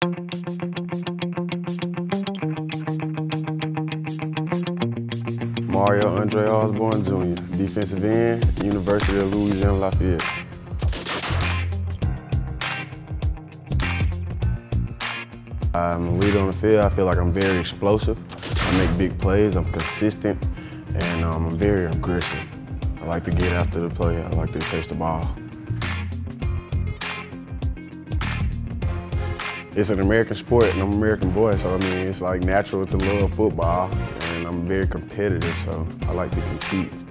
Mario Andre Osborne Jr., defensive end, University of Louisiana Lafayette. I'm a leader on the field. I feel like I'm very explosive. I make big plays, I'm consistent, and I'm very aggressive. I like to get after the play. I like to chase the ball. It's an American sport, and I'm an American boy, so I mean, it's like natural to love football, and I'm very competitive, so I like to compete.